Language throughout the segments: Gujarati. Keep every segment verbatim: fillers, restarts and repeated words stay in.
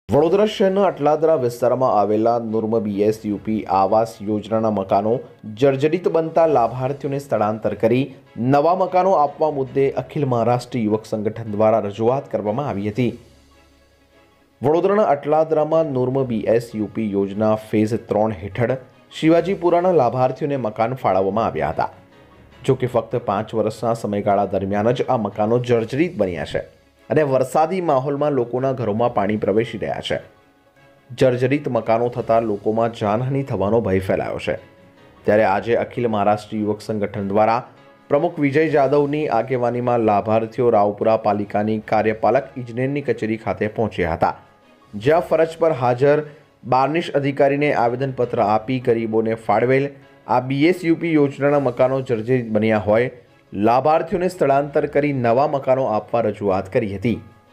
વડોદરા શહેરના અટલાદરા વિસ્તારમાં આવેલા નુર્મ બીએસયુપી આવાસ યોજનાના મકાનો જર્જરિત બનતા લાભાર્થીઓને સ્થળાંતર કરી નવા મકાનો આપવા મુદ્દે અખિલ મહારાષ્ટ્ર યુવક સંગઠન દ્વારા રજૂઆત કરવામાં આવી હતી। વડોદરાના અટલાદરામાં નુર્મ બીએસયુપી યોજના ફેઝ ત્રણ હેઠળ શિવાજીપુરાના લાભાર્થીઓને મકાન ફાળવવામાં આવ્યા હતા। જો કે ફક્ત પાંચ વર્ષના સમયગાળા દરમિયાન જ આ મકાનો જર્જરિત બન્યા છે અને વરસાદી માહોલમાં લોકોના ઘરોમાં પાણી પ્રવેશી રહ્યા છે। જર્જરિત મકાનો થતાં લોકોમાં જાનહાનિ થવાનો ભય ફેલાયો છે। ત્યારે આજે અખિલ મહારાષ્ટ્ર યુવક સંગઠન દ્વારા પ્રમુખ વિજય જાદવની આગેવાનીમાં લાભાર્થીઓ રાવપુરા પાલિકાની કાર્યપાલક ઇજનેરની કચેરી ખાતે પહોંચ્યા હતા, જ્યાં ફરજ પર હાજર બાર્નિશ અધિકારીને આવેદનપત્ર આપી ગરીબોને ફાળવેલ આ બીએસયુપી યોજનાના મકાનો જર્જરિત બન્યા હોય લાભાર્થીઓને સ્થળાંતર કરી નવા મકાનો આપવા રજૂઆત કરી હતી।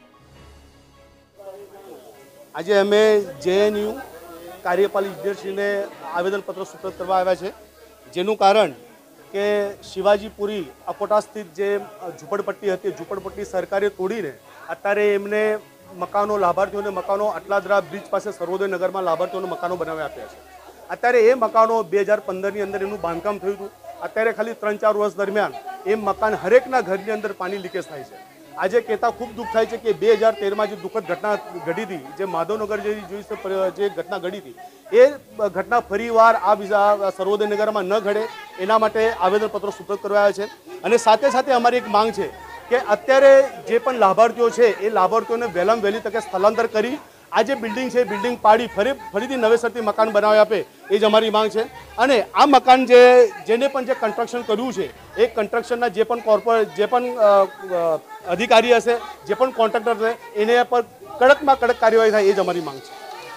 આજે અમે જેએનયુ કાર્યપાલક ઇજનેરશ્રીને આવેદનપત્ર સુપ્રત કરવા આવ્યા છે, જેનું કારણ કે શિવાજીપુરી અકોટા સ્થિત જે ઝૂંપડપટ્ટી હતી, ઝૂંપડપટ્ટી સરકારે તોડીને અત્યારે એમને મકાનો લાભાર્થીઓને મકાનો અટલાદરા બ્રિજ પાસે સર્વોદય નગરમાં લાભાર્થીઓને મકાનો બનાવી આપ્યા છે। અત્યારે એ મકાનો બે હજાર પંદરની અંદર એનું બાંધકામ થયું હતું। અત્યારે ખાલી ત્રણ ચાર વર્ષ દરમિયાન એ મકાન હરેકના ઘરની અંદર પાણી લીકેજ થાય છે। આજે કહેતા ખૂબ દુઃખ થાય છે કે બે હજાર તેરમાં જે દુઃખદ ઘટના ઘટી હતી, જે માધવનગર જે જે ઘટના ઘટી હતી, એ ઘટના ફરીવાર આ બીજા સર્વોદય નગરમાં ન ઘડે એના માટે આવેદનપત્રો સુપ્રત કરવા આવ્યા છે। અને સાથે સાથે અમારી એક માંગ છે કે અત્યારે જે પણ લાભાર્થીઓ છે એ લાભાર્થીઓને વહેલામાં વહેલી તકે સ્થળાંતર કરી આ જે બિલ્ડિંગ છે બિલ્ડિંગ પાડી ફરી ફરીથી નવેસરથી મકાન બનાવી આપે એ જ અમારી માંગ છે। અને આ મકાન જે જેને પણ જે કન્સ્ટ્રક્શન કર્યું છે એ કન્સ્ટ્રક્શનના જે પણ કોર્પોરેટ જે પણ અધિકારી હશે, જે પણ કોન્ટ્રાક્ટર હશે, એને પર કડકમાં કડક કાર્યવાહી થાય એ જ અમારી માંગ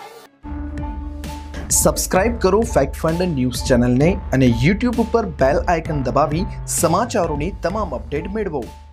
છે। સબસ્ક્રાઇબ કરો ફેક્ટ ફંડ ન્યૂઝ ચેનલને અને યુટ્યુબ ઉપર બેલ આઇકન દબાવી સમાચારોની તમામ અપડેટ મેળવો।